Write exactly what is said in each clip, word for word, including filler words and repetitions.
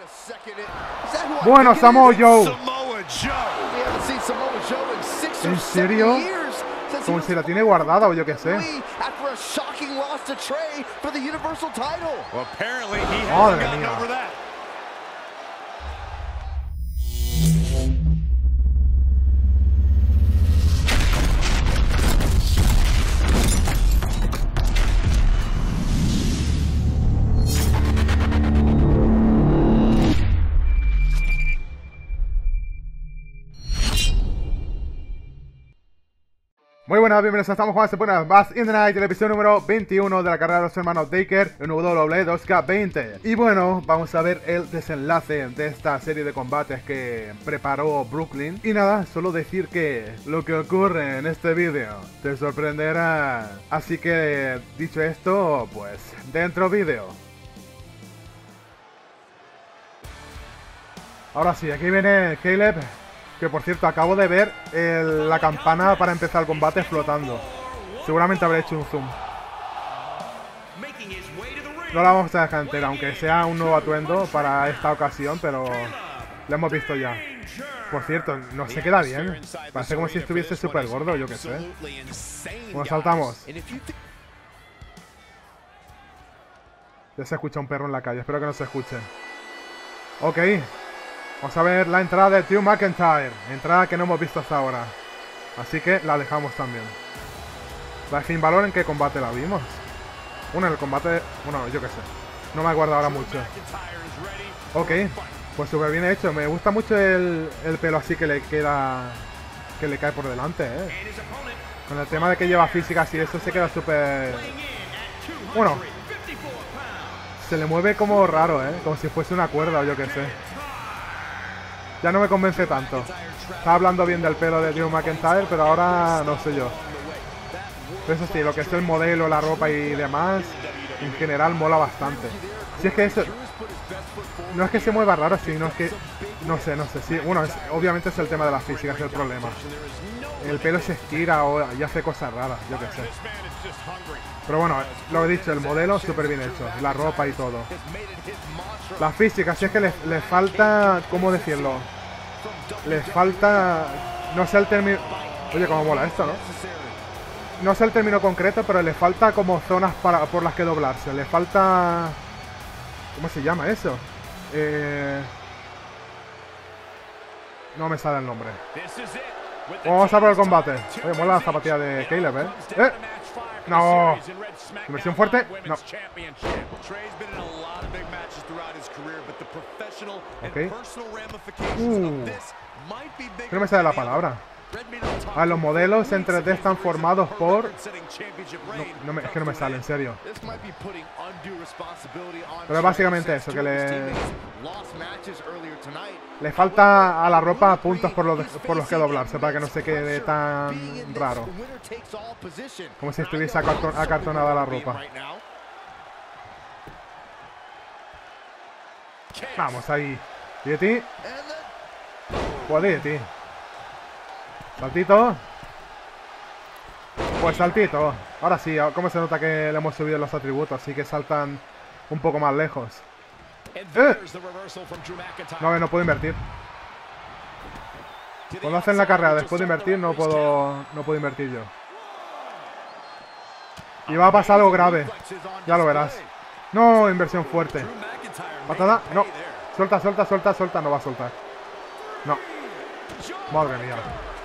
Bueno, Samoa Joe. ¿En serio? Como si la tiene guardada o yo qué sé. Madre mía. Muy buenas, bienvenidos, estamos jugando se pone Bash in the Night, el episodio número veintiuno de la carrera de los hermanos Taker en W W E dos K veinte. Y bueno, vamos a ver el desenlace de esta serie de combates que preparó Brooklyn. Y nada, solo decir que lo que ocurre en este vídeo te sorprenderá. Así que, dicho esto, pues, dentro vídeo. Ahora sí, aquí viene Caleb. Que por cierto, acabo de ver el, la campana para empezar el combate flotando. Seguramente habré hecho un zoom. No la vamos a dejar entera, aunque sea un nuevo atuendo para esta ocasión, pero lo hemos visto ya. Por cierto, no se queda bien. Parece como si estuviese súper gordo, yo qué sé. Bueno, saltamos. Ya se escucha un perro en la calle, espero que no se escuche. Ok. Vamos a ver la entrada de Drew McIntyre. Entrada que no hemos visto hasta ahora. Así que la dejamos también. La Finn Balor, ¿en qué combate la vimos? Bueno, en el combate... Bueno, yo qué sé. No me acuerdo ahora mucho. Ok. Pues súper bien hecho. Me gusta mucho el, el pelo así que le queda... Que le cae por delante, ¿eh? Con el tema de que lleva físicas y eso se queda súper... Bueno. Se le mueve como raro, ¿eh? Como si fuese una cuerda o yo qué sé. Ya no me convence tanto. Estaba hablando bien del pelo de Drew McIntyre, pero ahora no sé yo. Pero eso sí, lo que es el modelo, la ropa y demás, en general mola bastante. Si es que eso... No es que se mueva raro, sino es que... No sé, no sé. Sí, bueno, es, obviamente es el tema de las físicas el problema. El pelo se estira o y hace cosas raras, yo qué sé. Pero bueno, lo he dicho, el modelo súper bien hecho. La ropa y todo. Las físicas, si es que le, le falta... ¿Cómo decirlo? Le falta... No sé el término... Oye, cómo mola esto, ¿no? No sé el término concreto, pero le falta como zonas para, por las que doblarse. Le falta... ¿Cómo se llama eso? Eh... No me sale el nombre. Vamos a por el combate. Oye, mola la zapatilla de Caleb, ¿eh? ¡Eh! ¡No! ¿Inversión fuerte? No. Ok. Uh. ¿Qué no me sale la palabra? Ah, los modelos en tres D están formados por... No, no me, es que no me sale, en serio. Pero es básicamente eso, que le... Le falta a la ropa puntos por los, por los que doblarse, para que no se quede tan raro. Como si estuviese acarton acartonada la ropa. Vamos, ahí. D D T. Pues D D T. Saltito. Pues saltito. Ahora sí, ¿cómo se nota que le hemos subido los atributos? Así que saltan un poco más lejos. ¡Eh! No, no puedo invertir. Cuando hacen la carrera después de invertir, no puedo, no puedo invertir yo. Y va a pasar algo grave. Ya lo verás. No, inversión fuerte. Patada, no. Suelta, suelta, suelta, suelta. No va a soltar. No. Madre mía.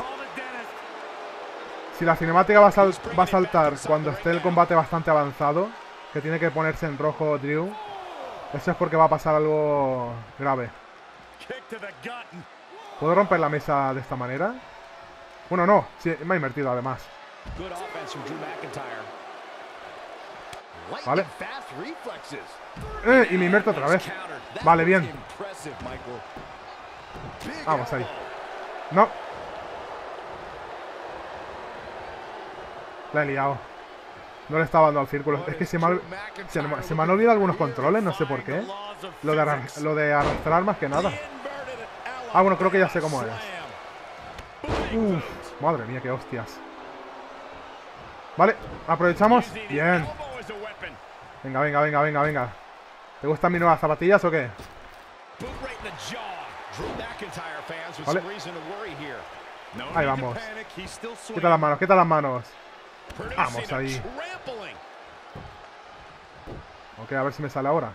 Si la cinemática va a, sal va a saltar cuando esté el combate bastante avanzado, que tiene que ponerse en rojo Drew, eso es porque va a pasar algo grave. ¿Puedo romper la mesa de esta manera? Bueno, no. Sí, me ha invertido además. Vale. Eh, y me invierto otra vez. Vale, bien. Vamos ahí. No. La he liado. No le estaba dando al círculo. Es que se me, ha, se, me, se me han olvidado algunos controles, no sé por qué. Lo de, arra lo de arrastrar más que nada. Ah, bueno, creo que ya sé cómo es. Uf, madre mía, qué hostias. Vale, aprovechamos. Bien. Venga, venga, venga, venga, venga. ¿Te gustan mis nuevas zapatillas o qué? Vale. Ahí vamos. Quita las manos, quita las manos. Vamos ahí. Ok, a ver si me sale ahora.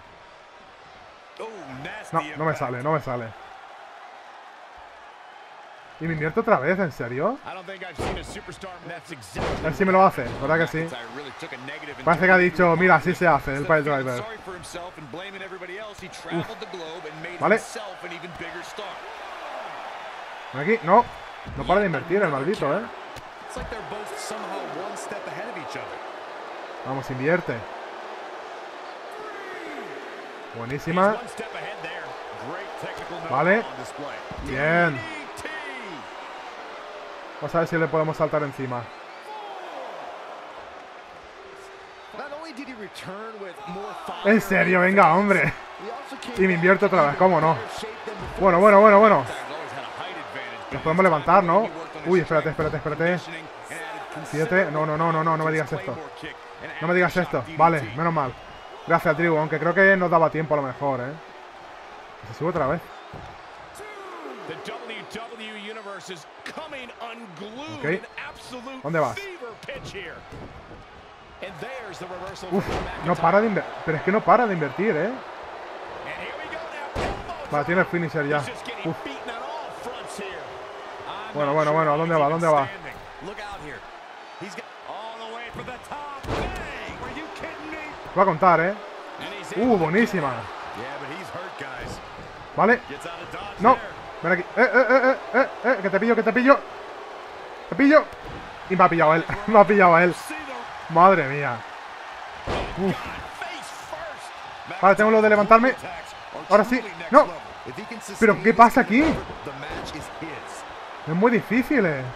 No, no me sale, no me sale. Y me invierto otra vez, ¿en serio? A ver si me lo hace, ¿verdad que sí? Parece que ha dicho, mira, así se hace, el pile driver. Uf. Vale. Aquí, no. No para de invertir el maldito, ¿eh? Vamos, invierte. Buenísima. Vale. Bien. Vamos a ver si le podemos saltar encima. En serio, venga, hombre. Y me invierto otra vez, ¿cómo no? Bueno, bueno, bueno, bueno. Nos podemos levantar, ¿no? Uy, espérate, espérate, espérate. Siete. No, no, no, no, no, no me digas esto. No me digas esto. Vale, menos mal. Gracias, tribu, aunque creo que nos daba tiempo a lo mejor, ¿eh? Se sube otra vez. Ok. ¿Dónde vas? Uf, no para de invertir. Pero es que no para de invertir, ¿eh? Vale, tiene el finisher ya. Uf. Bueno, bueno, bueno, ¿a dónde va? ¿A dónde va? Va a contar, ¿eh? Uh, buenísima. Vale. No. Ven aquí. Eh, eh, eh, eh, eh, que te pillo, que te pillo. Te pillo. Y me ha pillado él. Me ha pillado a él. Madre mía. Uf. Vale, tengo lo de levantarme. Ahora sí. No. Pero, ¿qué pasa aquí? Es muy difícil, eh.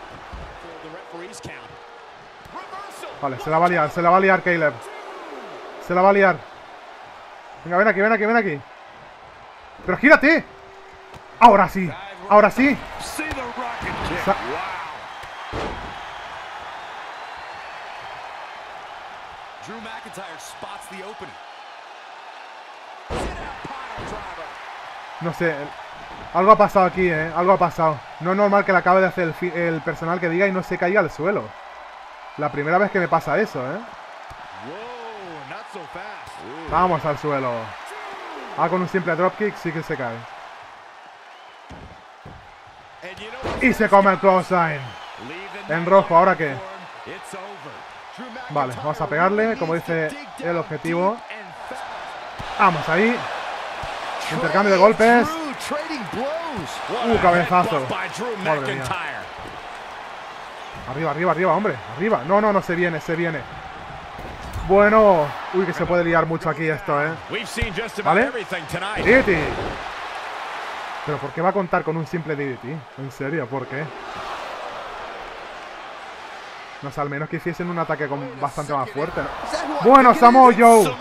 Vale, se la va a liar, se la va a liar Caleb. Se la va a liar. Venga, ven aquí, ven aquí, ven aquí. Pero gírate. Ahora sí, ahora sí. Sa No sé. Algo ha pasado aquí, eh. Algo ha pasado. No es normal que le acabe de hacer el, el personal que diga y no se caiga al suelo. La primera vez que me pasa eso, eh. Vamos al suelo. Ah, con un simple dropkick sí que se cae. Y se come el clothesline. En rojo, ¿ahora qué? Vale, vamos a pegarle, como dice el objetivo. Vamos ahí. Intercambio de golpes. Uh, cabezazo. Madre mía. Arriba, arriba, arriba, hombre. Arriba. No, no, no, se viene, se viene. Bueno. Uy, que se puede liar mucho aquí esto, ¿eh? ¿Vale? D D T. ¿Pero por qué va a contar con un simple D D T? ¿En serio? ¿Por qué? No sé, al menos que hiciesen un ataque con bastante más fuerte, ¿no? Bueno, Samoa Joe.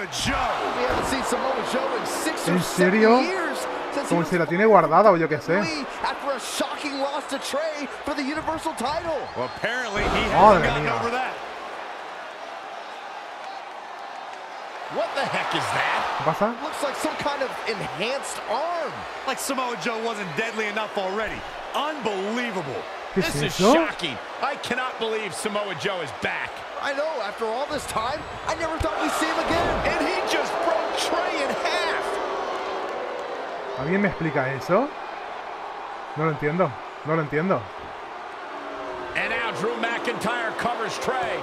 ¿En serio? Como si la tiene guardada o yo qué sé. Madre mía. What the heck is that? ¿Qué pasa? Looks like some kind of enhanced arm. Like Samoa Joe wasn't deadly enough already. Unbelievable. This is shocking. I cannot believe Samoa Joe is back. I know, after all this time, I never thought we'd see him again. And he just broke Trey in half. ¿Alguien me explica eso? No lo entiendo. No lo entiendo. And now Drew McIntyre covers Trey.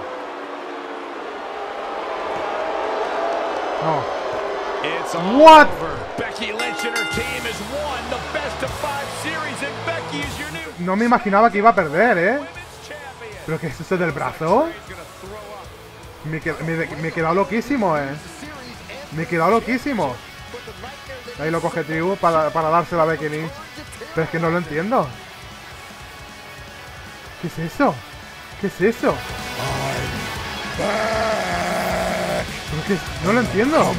No. It's What? Over. Becky Lynch and her team has won the best of five series, and Becky is your new. No me imaginaba que iba a perder, ¿eh? ¿Pero qué es eso del brazo? Me, que, me, me he quedado loquísimo, ¿eh? Me he quedado loquísimo. Ahí lo coge Tribu para, para dársela a Becky Lynch. Pero es que no lo entiendo. ¿Qué es eso? ¿Qué es eso? ¿Pero qué es? No lo entiendo.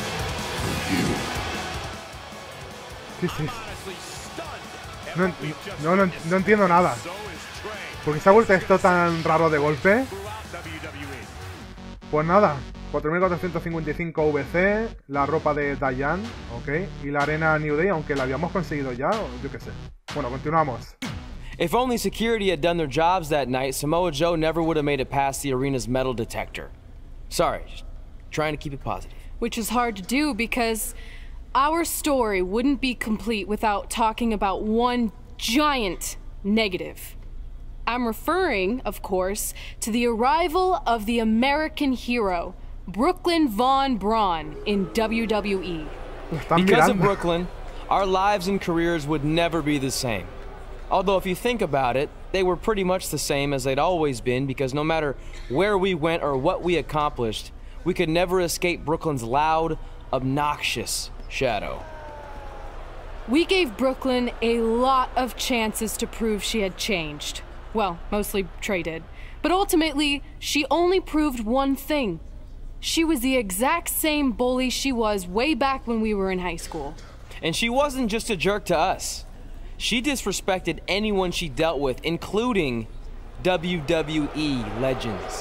¿Qué es eso? No, no, no, no entiendo nada. ¿Por qué se ha vuelto esto tan raro de golpe? Pues nada. cuatro mil cuatrocientos cincuenta y cinco V C, la ropa de Diane, ok, y la arena New Day, aunque la habíamos conseguido ya, o yo qué sé. Bueno, continuamos. If only security had done their jobs that night, Samoa Joe never would have made it past the arena's metal detector. Sorry, just trying to keep it positive. Which is hard to do because our story wouldn't be complete without talking about one giant negative. I'm referring, of course, to the arrival of the American hero, Brooklyn Von Braun, in W W E. Because of Brooklyn, our lives and careers would never be the same. Although if you think about it, they were pretty much the same as they'd always been, because no matter where we went or what we accomplished, we could never escape Brooklyn's loud, obnoxious shadow. We gave Brooklyn a lot of chances to prove she had changed. Well, mostly Trey did. But ultimately, she only proved one thing. She was the exact same bully she was way back when we were in high school. And she wasn't just a jerk to us. She disrespected anyone she dealt with, including W W E legends.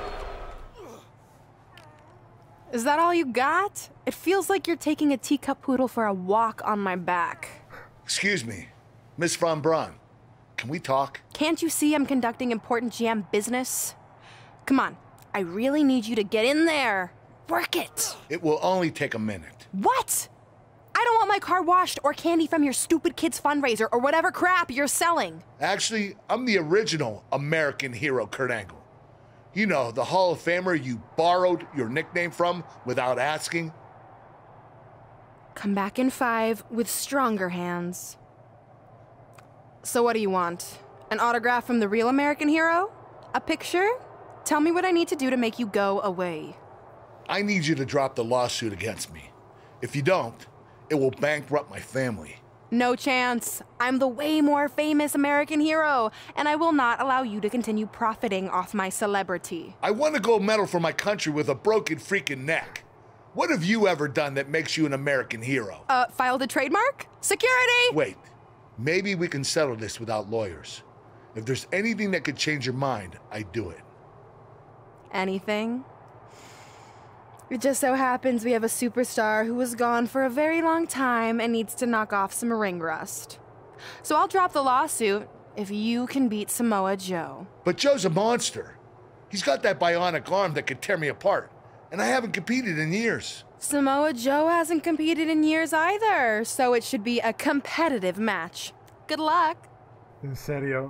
Is that all you got? It feels like you're taking a teacup poodle for a walk on my back. Excuse me, Miss Von Braun. Can we talk? Can't you see I'm conducting important G M business? Come on, I really need you to get in there. Work it. It will only take a minute. What? I don't want my car washed or candy from your stupid kids fundraiser or whatever crap you're selling. Actually, I'm the original American hero, Kurt Angle. You know, the Hall of Famer you borrowed your nickname from without asking. Come back in five with stronger hands. So what do you want? An autograph from the real American hero? A picture? Tell me what I need to do to make you go away. I need you to drop the lawsuit against me. If you don't, it will bankrupt my family. No chance. I'm the way more famous American hero, and I will not allow you to continue profiting off my celebrity. I won a gold medal for my country with a broken freaking neck. What have you ever done that makes you an American hero? Uh, filed a trademark? Security! Wait. Maybe we can settle this without lawyers. If there's anything that could change your mind, I'd do it. Anything? It just so happens we have a superstar who was gone for a very long time and needs to knock off some ring rust. So I'll drop the lawsuit if you can beat Samoa Joe. But Joe's a monster. He's got that bionic arm that could tear me apart, and I haven't competed in years. Samoa Joe hasn't competed in years either, so it should be a competitive match. Good luck. ¿En serio?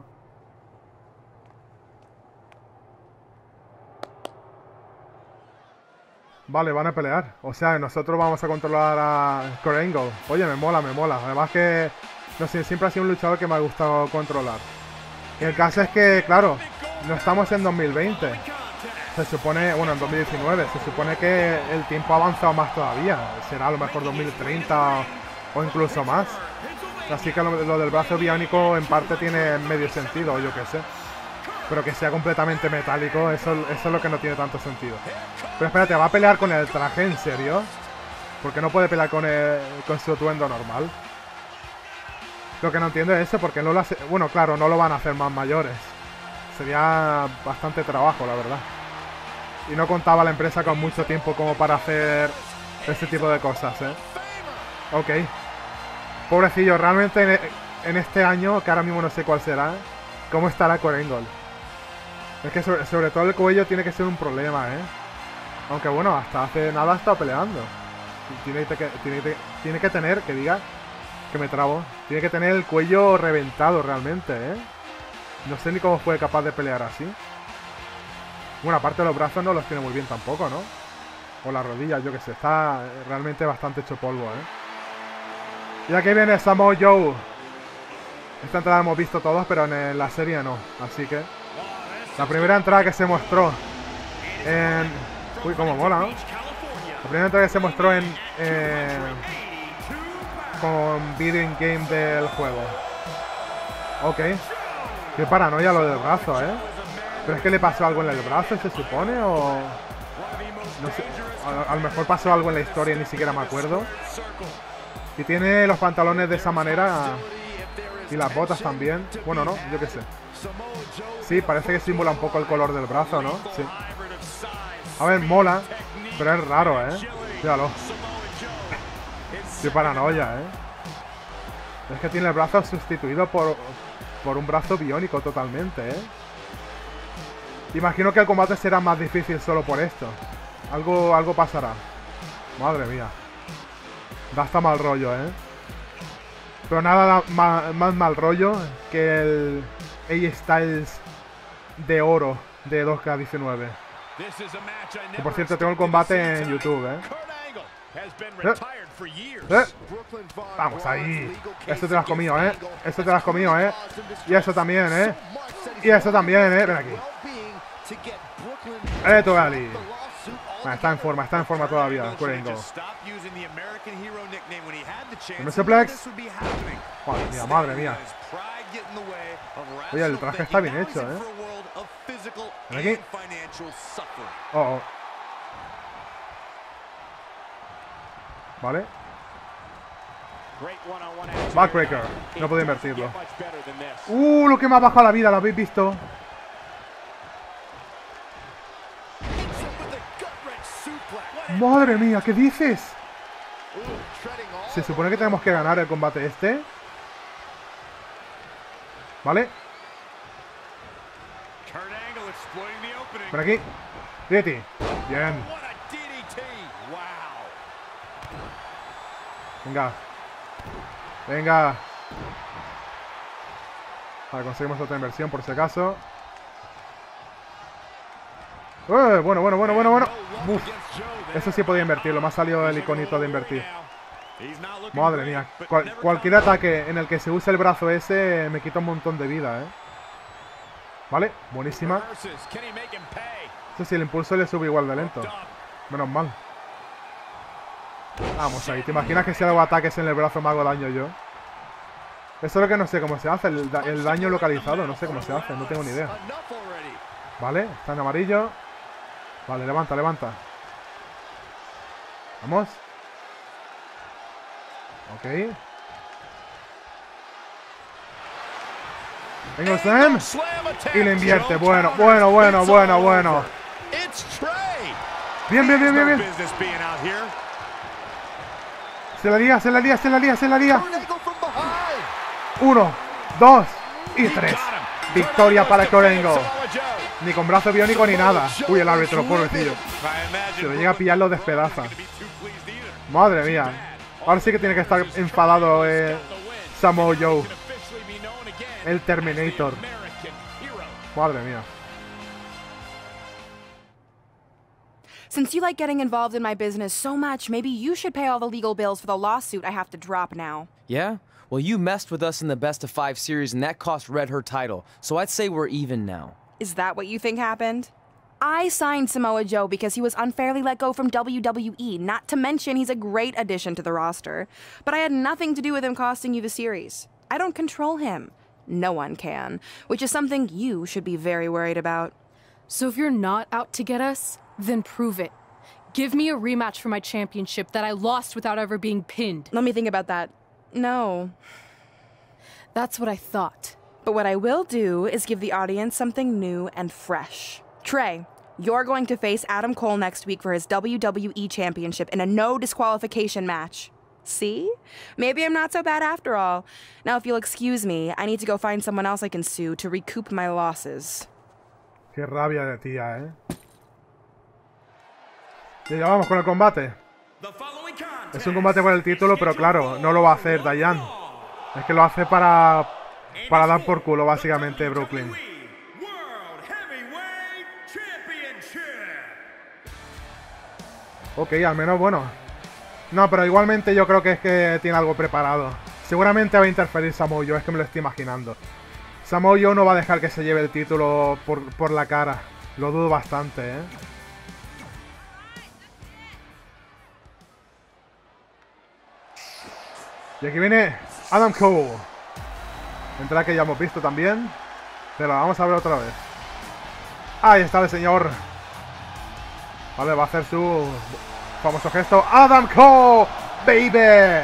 Vale, van a pelear. O sea, nosotros vamos a controlar a Kurt Angle. Oye, me mola, me mola. Además que, no sé, siempre ha sido un luchador que me ha gustado controlar. Y el caso es que, claro, no estamos en dos mil veinte. Se supone, bueno, en dos mil diecinueve. Se supone que el tiempo ha avanzado más todavía. Será a lo mejor dos mil treinta o incluso más. Así que lo, lo del brazo biónico en parte tiene medio sentido, yo qué sé. Pero que sea completamente metálico, eso, eso es lo que no tiene tanto sentido. Pero espérate, ¿va a pelear con el traje en serio? Porque no puede pelear con, el, con su atuendo normal. Lo que no entiendo es eso, porque no lo hace... Bueno, claro, no lo van a hacer más mayores. Sería bastante trabajo, la verdad. Y no contaba la empresa con mucho tiempo como para hacer ese tipo de cosas, ¿eh? Ok. Pobrecillo, realmente en, en este año, que ahora mismo no sé cuál será, ¿cómo estará Kurt Angle? Es que sobre, sobre todo el cuello tiene que ser un problema, ¿eh? Aunque bueno, hasta hace nada ha estado peleando. Tiene que, tiene, que, tiene que tener, que diga, que me trabo, tiene que tener el cuello reventado realmente, ¿eh? No sé ni cómo fue capaz de pelear así. Bueno, aparte los brazos no los tiene muy bien tampoco, ¿no? O las rodillas, yo que sé, está realmente bastante hecho polvo, ¿eh? Y aquí viene Samoa Joe. Esta entrada hemos visto todos, pero en la serie no, así que... La primera entrada que se mostró en... Uy, cómo mola, ¿no? La primera entrada que se mostró en... Eh, con video in game del juego. Ok. Qué paranoia lo del brazo, ¿eh? ¿Pero es que le pasó algo en el brazo, se supone? O... No sé. A, a lo mejor pasó algo en la historia y ni siquiera me acuerdo. Y tiene los pantalones de esa manera... Y las botas también. Bueno, no, yo qué sé. Sí, parece que simula un poco el color del brazo, ¿no? Sí. A ver, mola. Pero es raro, ¿eh? Fíjalo. Qué paranoia, ¿eh? Es que tiene el brazo sustituido por, por un brazo biónico totalmente, ¿eh? Imagino que el combate será más difícil solo por esto. Algo, algo pasará. Madre mía. Da hasta mal rollo, ¿eh? Pero nada da ma más mal rollo que el A Styles de oro de dos K diecinueve. Que por cierto tengo el combate en YouTube, ¿eh? ¿Eh? ¿Eh? Vamos ahí. Esto te lo has comido, ¿eh? Esto te lo has comido, ¿eh? Y eso también, ¿eh? Y eso también, ¿eh? Ven aquí. Esto, Ali. Ah, está en forma, está en forma todavía. Curengo. ¿Un suplex? Madre mía, madre mía. Oye, el traje está bien hecho, ¿eh? Ven aquí. Oh, oh. Vale. Backbreaker. No puedo invertirlo. Uh, lo que me ha bajado la vida, ¿lo habéis visto? Madre mía, ¿qué dices? Se supone que tenemos que ganar el combate este. Vale. Por aquí. D D T. Bien. Venga. Venga. Vale, conseguimos otra inversión por si acaso. Uh, bueno, bueno, bueno, bueno, bueno. Uf. Eso sí podía invertirlo. Me ha salido el iconito de invertir. Madre mía. Cual, cualquier ataque en el que se use el brazo ese me quita un montón de vida, ¿eh? Vale, buenísima. Eso sí, el impulso le sube igual de lento. Menos mal. Vamos ahí. ¿Te imaginas que si hago ataques en el brazo me hago daño yo? Eso es lo que no sé cómo se hace. El, da el daño localizado. No sé cómo se hace. No tengo ni idea. Vale, está en amarillo. Vale, levanta, levanta. Vamos. Ok. Venga el slam. Y le invierte. Bueno, bueno, bueno, bueno, bueno. Bien, bien, bien, bien, bien. Se la lía, se la lía, se la lía, se la lía. Uno, dos y tres. Victoria para Curengo. Ni con brazo biónico ni nada. Uy, el árbitro, pobrecillo. Si lo llega a pillar, lo despedaza. Madre mía. Ahora sí que tiene que estar enfadado eh, Samoa Joe. El Terminator. Madre mía. Since you like getting involved in my business so much, maybe you should pay all the legal bills for the lawsuit I have to drop now. Yeah? Well, you messed with us in the best of five series, and that cost Red her title. So I'd say we're even now. Is that what you think happened? I signed Samoa Joe because he was unfairly let go from W W E, not to mention he's a great addition to the roster. But I had nothing to do with him costing you the series. I don't control him. No one can, which is something you should be very worried about. So if you're not out to get us, then prove it. Give me a rematch for my championship that I lost without ever being pinned. Let me think about that. No. That's what I thought. But what I will do is give the audience something new and fresh. Trey, you're going to face Adam Cole next week for his W W E Championship in a no disqualification match. See? Maybe I'm not so bad after all. Now, if you'll excuse me, I need to go find someone else I can sue to recoup my losses. Qué rabia de tía, ¿eh? Y ya vamos con el combate. Es un combate por el título, pero claro, no lo va a hacer Diane. Es que lo hace para, para dar por culo, básicamente, Brooklyn. Ok, al menos bueno. No, pero igualmente yo creo que es que tiene algo preparado. Seguramente va a interferir Samoa Joe, es que me lo estoy imaginando. Samoa Joe no va a dejar que se lleve el título por, por la cara. Lo dudo bastante, ¿eh? Y aquí viene Adam Cole. Entrada que ya hemos visto también. Pero la vamos a ver otra vez. Ahí está el señor. Vale, va a hacer su famoso gesto. ¡Adam Cole! ¡Baby!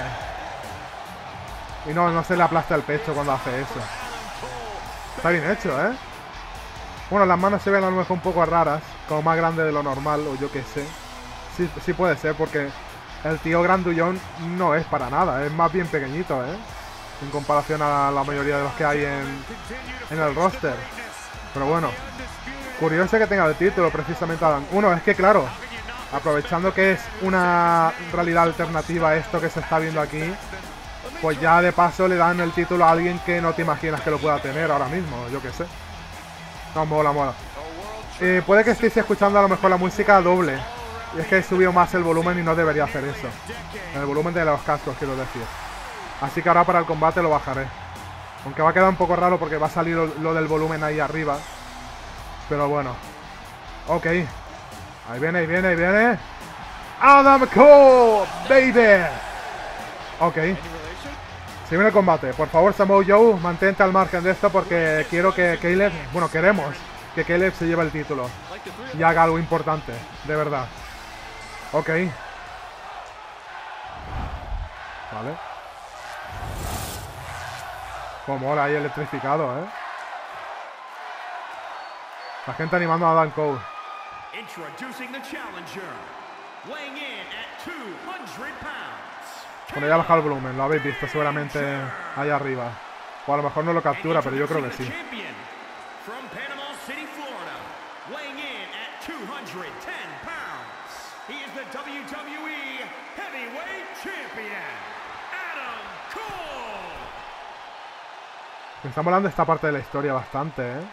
Y no, no se le aplasta el pecho cuando hace eso. Está bien hecho, ¿eh? Bueno, las manos se ven a lo mejor un poco raras. Como más grandes de lo normal, o yo qué sé. sí, sí puede ser, porque el tío grandullón no es para nada, es más bien pequeñito, ¿eh? En comparación a la mayoría de los que hay en, en el roster. Pero bueno, curioso que tenga el título precisamente Adam. Uno, es que claro, aprovechando que es una realidad alternativa a esto que se está viendo aquí, pues ya de paso le dan el título a alguien que no te imaginas que lo pueda tener ahora mismo, yo qué sé. No, mola, mola. Eh, puede que estéis escuchando a lo mejor la música doble. Y es que he subido más el volumen y no debería hacer eso. El volumen de los cascos, quiero decir. Así que ahora para el combate lo bajaré. Aunque va a quedar un poco raro porque va a salir lo, lo del volumen ahí arriba. Pero bueno. Ok. Ahí viene, ahí viene, ahí viene. Adam Cole, baby. Ok. Se viene el combate. Por favor, Samoa Joe, mantente al margen de esto porque quiero que Caleb... Bueno, queremos que Caleb se lleve el título. Y haga algo importante, de verdad. Ok. Vale. Como mola ahí electrificado, ¿eh? La gente animando a Adam Cole. Bueno, ya ha bajado el volumen, lo habéis visto seguramente ahí arriba. O a lo mejor no lo captura, pero yo creo que sí. Me está molando esta parte de la historia bastante, ¿eh?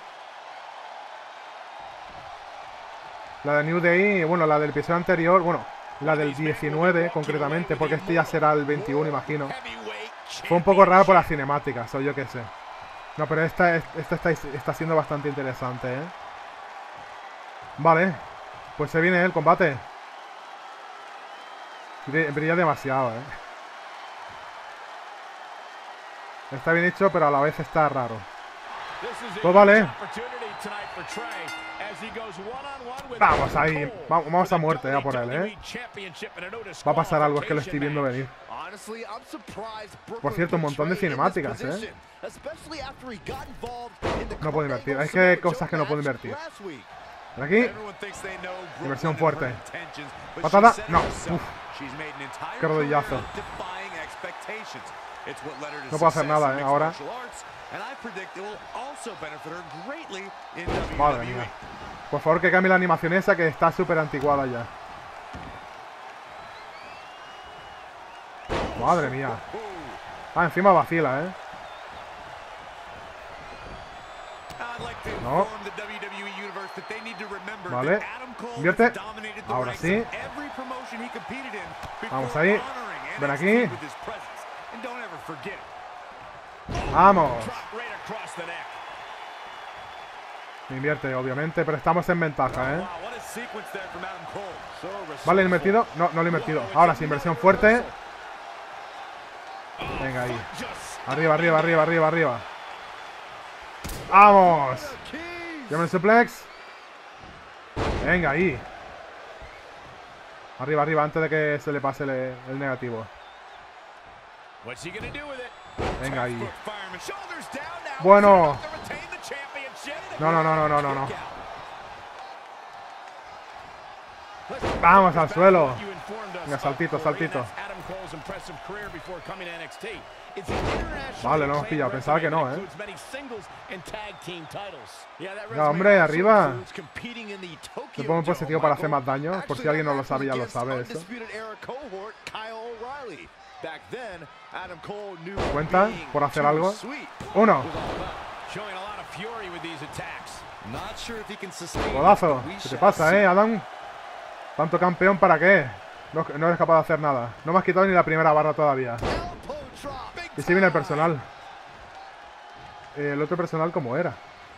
La de New Day, bueno, la del episodio anterior, bueno, la del diecinueve concretamente, porque este ya será el veintiuno, imagino. Fue un poco raro por las cinemáticas, o yo qué sé. No, pero esta, esta está, está siendo bastante interesante, ¿eh? Vale, pues se viene el combate. Brilla demasiado, ¿eh? Está bien hecho, pero a la vez está raro. Pues vale. Vamos ahí. Vamos a muerte ya por él, ¿eh? Va a pasar algo, es que lo estoy viendo venir. Por cierto, un montón de cinemáticas, ¿eh? No puedo invertir. Hay que cosas que no puedo invertir. Por aquí. Inversión fuerte. Patada. No. Uf. Qué rodillazo. No puedo hacer nada, ¿eh? Ahora. Madre mía. Por favor que cambie la animación esa que está súper anticuada ya. Madre mía. Ah, encima vacila, ¿eh? No. Vale. Invierte. Ahora sí. Vamos ahí. Ven aquí. Vamos. Invierte, obviamente, pero estamos en ventaja, ¿eh? Vale, invertido. No, no lo he invertido. Ahora sí, inversión fuerte. Venga, ahí. Arriba, arriba, arriba, arriba, arriba. ¡Vamos! Llama el suplex. Venga, ahí. Arriba, arriba, antes de que se le pase el, el negativo. Venga, ahí. Bueno. No, no, no, no, no, no, no. Vamos al suelo. Venga, saltito, saltito. Vale, lo hemos pillado. Pensaba que no, ¿eh? Venga, hombre, arriba. Me pongo en positivo para hacer más daño. Por si alguien no lo sabe, ya lo sabe eso. ¿Cuenta por hacer algo? Uno. Codazo. ¿Qué te pasa, eh, Adam? ¿Tanto campeón para qué? No, no eres capaz de hacer nada. No me has quitado ni la primera barra todavía. Y si viene el personal. Eh, el otro personal, ¿cómo era?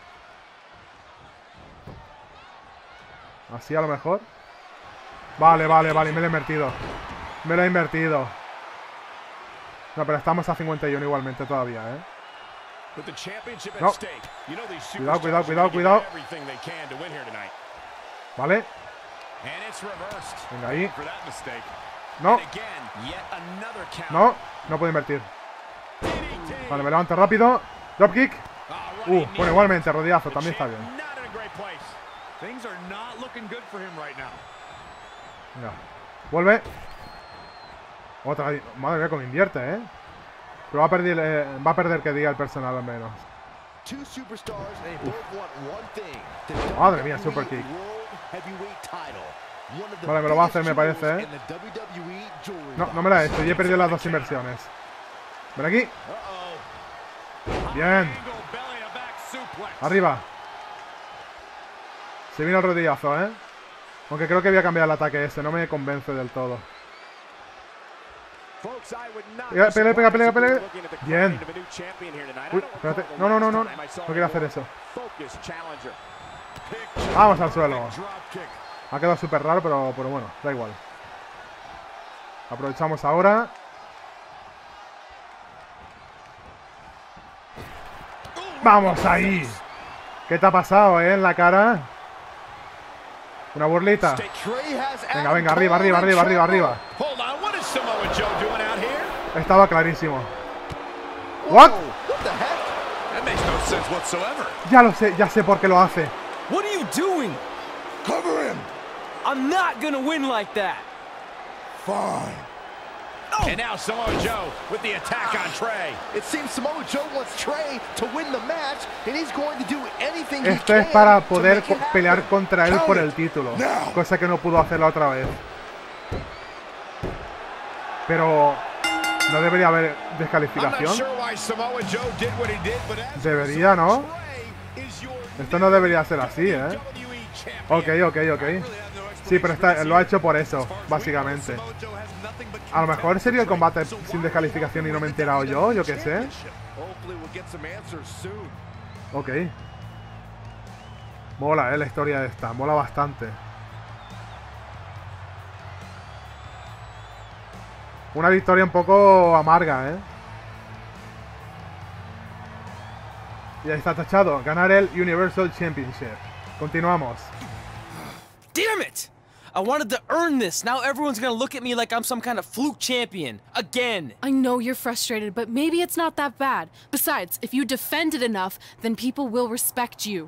Así a lo mejor. Vale, vale, vale. Me lo he invertido. Me lo he invertido. No, pero estamos a cincuenta y uno igualmente todavía, ¿eh? No. Cuidado, cuidado, cuidado, cuidado. Vale. Venga, ahí. No. No, no puedo invertir. Vale, me levanto rápido. Dropkick. Uh, bueno, igualmente, rodillazo, también está bien. Venga. Vuelve. Otra. Madre mía, como invierte, ¿eh? Pero va a perder, eh, va a perder que diga el personal al menos. Uf. Madre mía, super kick. Vale, me lo va a hacer, me parece, ¿eh? No, no me la he hecho. Y he perdido las dos inversiones. Ven aquí. Bien. Arriba. Se vino el rodillazo, ¿eh? Aunque creo que voy a cambiar el ataque ese. No me convence del todo. Pega, pega, pega, pega, pega. Bien. Uy, espérate. No, no, no, no. No quiero hacer eso. Vamos al suelo. Ha quedado súper raro, pero, pero bueno, da igual. Aprovechamos ahora. ¡Vamos ahí! ¿Qué te ha pasado, eh? En la cara. Una burlita. Venga, venga, arriba, arriba, arriba, arriba, arriba. Estaba clarísimo. ¿What? Ya lo sé, ya sé por qué lo hace. What are you doing? Cover him. I'm not gonna win like that. Fine. Oh. And now Samoa Joe with the attack on Trey. It seems Samoa Joe wants Trey to win the match, and he's going to do anything he Esto es can para to poder make it happen. pelear contra él por el título, cosa que no pudo hacer la otra vez. Pero no debería haber descalificación. Debería, ¿no? Esto no debería ser así, ¿eh? Ok, ok, ok. Sí, pero está, lo ha hecho por eso, básicamente. A lo mejor sería el combate sin descalificación y no me he enterado yo, yo qué sé. Ok. Mola, eh, la historia esta, mola bastante. Una victoria un poco amarga, eh. Y ahí está tachado, ganar el Universal Championship. Continuamos. Damn it! I wanted to earn this. Now everyone's gonna look at me like I'm some kind of fluke champion. Again. I know you're frustrated, but maybe it's not that bad. Besides, if you defend it enough, then people will respect you.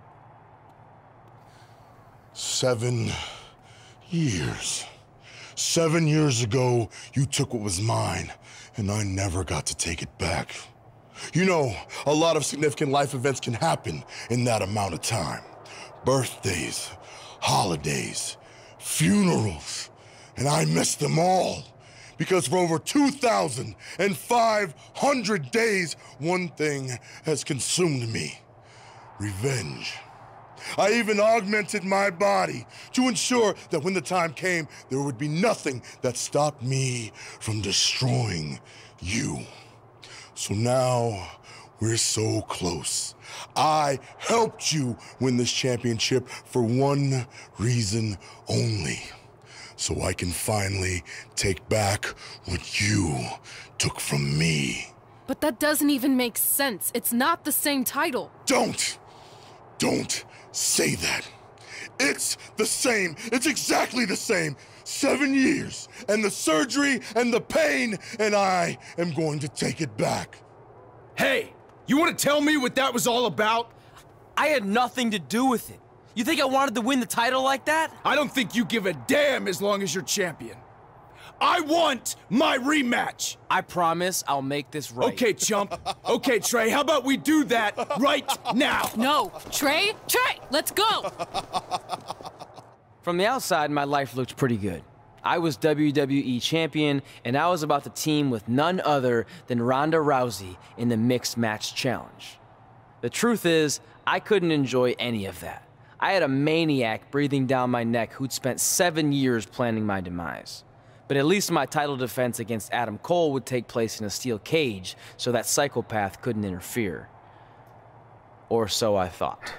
Seven years. Seven years ago, you took what was mine, and I never got to take it back. You know, a lot of significant life events can happen in that amount of time. Birthdays, holidays, funerals, and I missed them all. Because for over two thousand five hundred days, one thing has consumed me. Revenge. I even augmented my body to ensure that when the time came, there would be nothing that stopped me from destroying you. So now, we're so close. I helped you win this championship for one reason only. So I can finally take back what you took from me. But that doesn't even make sense. It's not the same title. Don't! Don't say that. It's the same. It's exactly the same. Seven years, and the surgery, and the pain, and I am going to take it back. Hey, you want to tell me what that was all about? I had nothing to do with it. You think I wanted to win the title like that? I don't think you give a damn as long as you're champion. I want my rematch! I promise I'll make this right. Okay, chump. Okay, Trey, how about we do that right now? No, Trey, Trey, let's go! From the outside, my life looked pretty good. I was W W E champion, and I was about to team with none other than Ronda Rousey in the Mixed Match Challenge. The truth is, I couldn't enjoy any of that. I had a maniac breathing down my neck who'd spent seven years planning my demise. But at least my title defense against Adam Cole would take place in a steel cage, so that psychopath couldn't interfere. Or so I thought.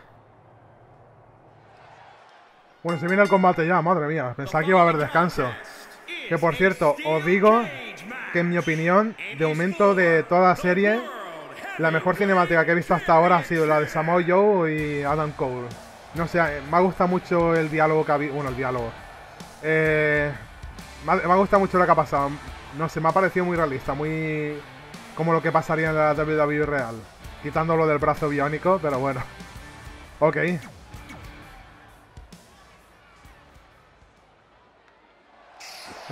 Bueno, se viene el combate ya, madre mía. Pensaba que iba a haber descanso. Que por cierto, os digo que en mi opinión, de momento de toda la serie, la mejor cinemática que he visto hasta ahora ha sido la de Samoa Joe y Adam Cole. No sé, me ha gustado mucho el diálogo que ha habido. Bueno, el diálogo. Eh... Me ha, me ha gustado mucho lo que ha pasado. No sé, me ha parecido muy realista, muy como lo que pasaría en la W W E real. Quitando lo del brazo biónico, pero bueno. Ok.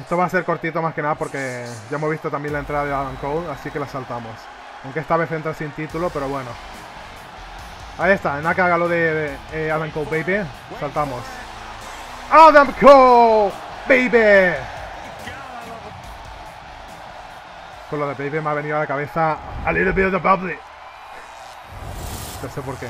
Esto va a ser cortito más que nada porque ya hemos visto también la entrada de Adam Cole, así que la saltamos. Aunque esta vez entra sin título, pero bueno. Ahí está, nada que haga lo de, de eh, Adam Cole, baby. Saltamos. ¡Adam Cole, baby! Con lo de baby me ha venido a la cabeza a little bit of the bubbly. No sé por qué.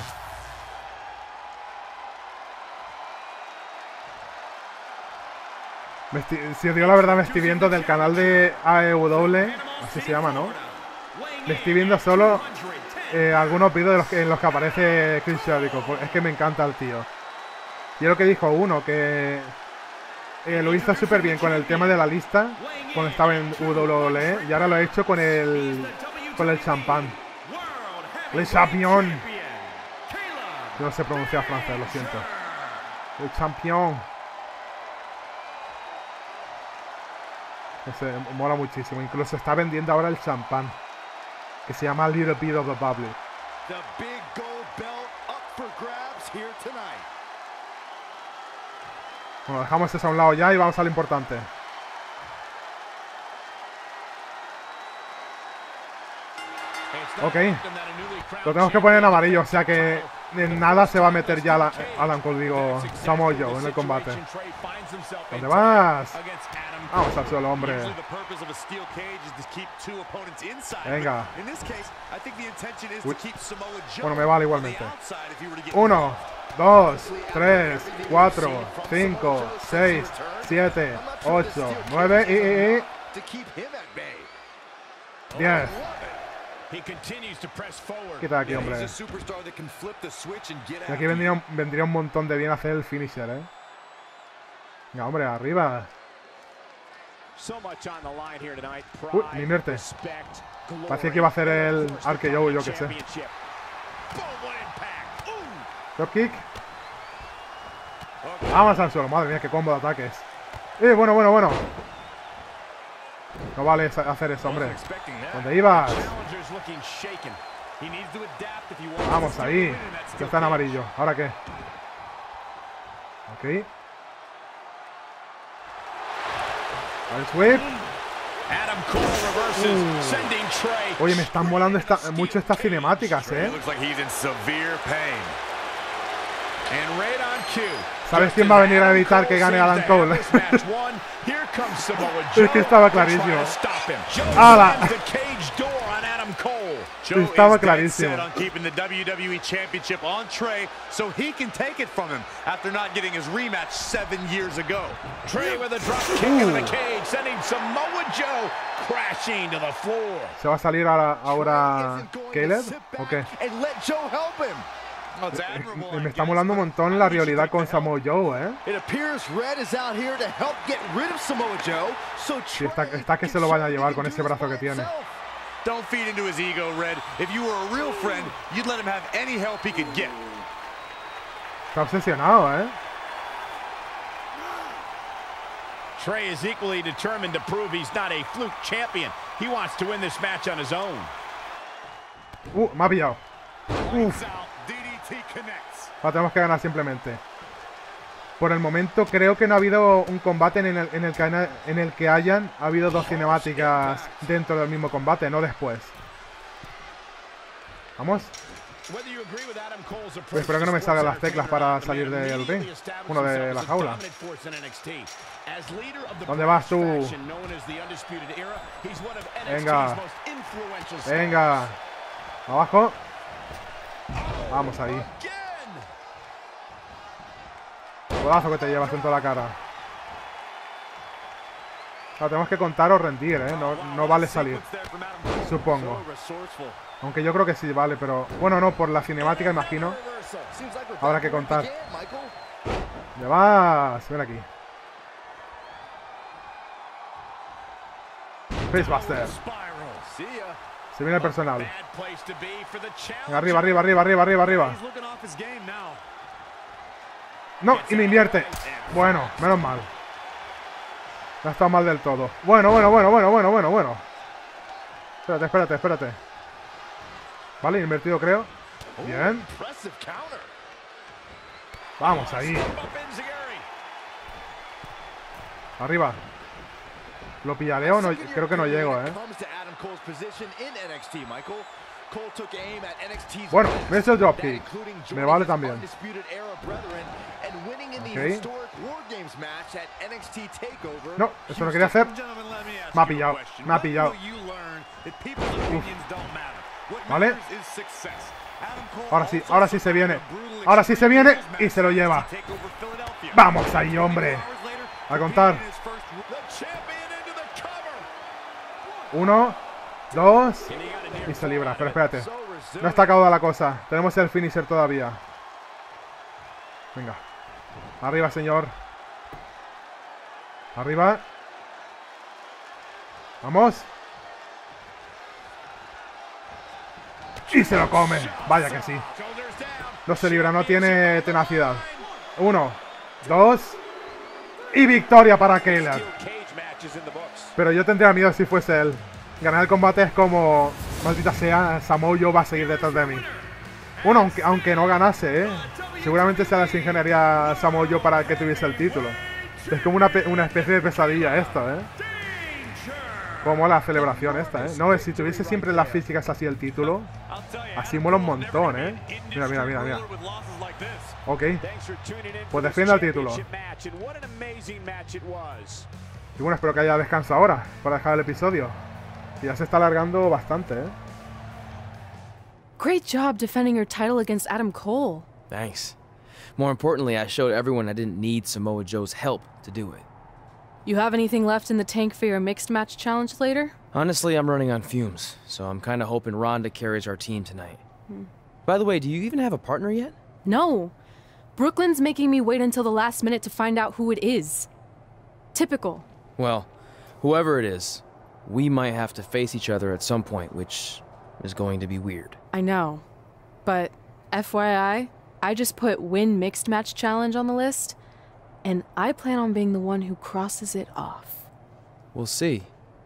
Me estoy, si os digo la verdad, me estoy viendo del canal de A E W, así se llama, ¿no? Me estoy viendo solo eh, algunos vídeos de los que, en los que aparece Chris Jericho. Es que me encanta el tío. Y es lo que dijo uno, que eh, lo hizo súper bien con el tema de la lista cuando estaba en W W E, y ahora lo ha hecho con el con el champán. Le champion. Yo no sé pronunciar francés, lo siento. El champion. No sé, mola muchísimo. Incluso está vendiendo ahora el champán, que se llama Little Bit of the Bubbly. Bueno, dejamos eso a un lado ya y vamos a lo importante. Ok. Lo tenemos que poner en amarillo, o sea que en nada se va a meter ya la, Adam Cole, digo, Samoa Joe en el combate. ¿Dónde vas? Vamos al suelo, hombre. Venga. Uy. Bueno, me vale igualmente. Uno, dos, tres, cuatro, cinco, seis, siete, ocho, nueve y... y, y. diez. Quita aquí, hombre. Y aquí vendría, vendría un montón de bien hacer el finisher, ¿eh? Venga, hombre, arriba. Uy, me invierte. Parecía que iba a hacer el R K O, yo que sé. Drop kick. Vamos al suelo. Madre mía, qué combo de ataques. Eh, bueno, bueno, bueno. No vale hacer eso, hombre. ¿Dónde ibas? Vamos ahí. Ya está en amarillo. ¿Ahora qué? Ok. Al sweep. Uh. Oye, me están molando esta, mucho estas cinemáticas, ¿eh? ¿Sabes quién va a venir a evitar que gane Adam Cole? Es que estaba clarísimo. ¡Hala! Estaba clarísimo. ¿Se va a salir ahora, ahora Caleb? ¿O qué? Me está molando un montón la rivalidad con Samoa Joe, ¿eh? Sí, está, está que se lo vaya a llevar con ese brazo que tiene. Está obsesionado, ¿eh? Trey is equally determined to prove he's not a fluke champion. He wants to win this match on his own. Uh, me ha pillado. Uf. La tenemos que ganar simplemente. Por el momento creo que no ha habido un combate en el, en el, que, en el que hayan ha habido dos cinemáticas dentro del mismo combate, no después. Vamos. Pues espero que no me salgan las teclas para salir del ring. Uno de la jaula. ¿Dónde vas tú? Venga. Venga. Abajo. Vamos ahí. Codazo que te llevas en toda la cara. Lo tenemos que contar o rendir, ¿eh? No, no vale salir. Supongo. Aunque yo creo que sí vale, pero... Bueno, no, por la cinemática imagino. Habrá que contar. Ya vas. Ven aquí. Facebuster. Se viene el personal. Venga, arriba, arriba, arriba, arriba, arriba, arriba. No, y me invierte. Bueno, menos mal. No ha estado mal del todo. Bueno, bueno, bueno, bueno, bueno, bueno, bueno. Espérate, espérate, espérate. Vale, invertido creo. Bien. Vamos ahí. Arriba. ¿Lo pillaré o no? Creo que no llego, ¿eh? Bueno, me he hecho el dropkick. Me vale también. Okay. No, eso no quería hacer. Me ha pillado, me ha pillado. Uf. Vale. Ahora sí, ahora sí se viene. Ahora sí se viene y se lo lleva. Vamos ahí, hombre. A contar. Uno, dos y se libra. Pero espérate, no está acabada la cosa. Tenemos el finisher todavía. Venga. Arriba, señor. Arriba. Vamos. Y se lo come. Vaya que sí. No se libra, no tiene tenacidad. Uno, dos y victoria para Kayler. Pero yo tendría miedo si fuese él. Ganar el combate es como... Maldita sea, Samoa Joe va a seguir detrás de mí. Bueno, aunque, aunque no ganase, ¿eh? Seguramente se desingeniería Samoa Joe para que tuviese el título. Es como una, una especie de pesadilla esta, ¿eh? Como la celebración esta, ¿eh? No, si tuviese siempre las físicas así el título, así mola un montón, ¿eh? Mira, mira, mira, mira. Ok. Pues defiende el título. Y bueno, espero que haya descanso ahora para dejar el episodio. Que ya se está alargando bastante, ¿eh? Great job defending your title against Adam Cole. Thanks. More importantly, I showed everyone I didn't need Samoa Joe's help to do it. You have anything left in the tank for your mixed match challenge later? Honestly, I'm running on fumes, so I'm kind of hoping Ronda carries our team tonight. Hmm. By the way, do you even have a partner yet? No. Brooklyn's making me wait until the last minute to find out who it is. Typical. Well, whoever it is, we might have to face each other at some point, which is going to be weird. I know. But F Y I, I just put win mixed match challenge on the list, and I plan on being the one who crosses it off. We'll see.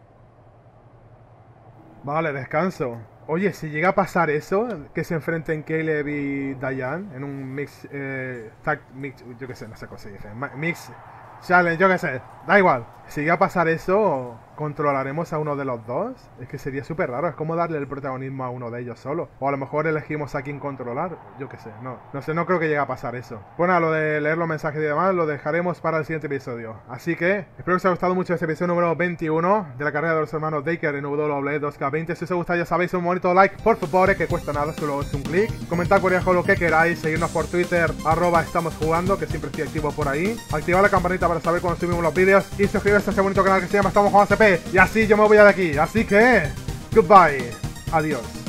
Vale, descanso. Oye, si llega a pasar eso, que se enfrenten Caleb y Dayan en un mix, eh, tag mix, yo qué sé, no sé cómo se dice, mix challenge, yo qué sé, da igual. Si llega a pasar eso, ¿controlaremos a uno de los dos? Es que sería súper raro, es como darle el protagonismo a uno de ellos solo. O a lo mejor elegimos a quién controlar, yo qué sé, no. No sé, no creo que llegue a pasar eso. Bueno, lo de leer los mensajes y demás lo dejaremos para el siguiente episodio. Así que, espero que os haya gustado mucho este episodio número veintiuno de la carrera de los hermanos Taker en W W E dos K veinte. Si os ha gustado, ya sabéis, un bonito like, por favor, que cuesta nada, solo es un clic. Comentad por abajo lo que queráis, seguirnos por Twitter, arroba estamos jugando, que siempre estoy activo por ahí. Activad la campanita para saber cuando subimos los vídeos y suscribiros a este bonito canal que se llama Estamos Jugando C P. Y así yo me voy de aquí. Así que, goodbye. Adiós.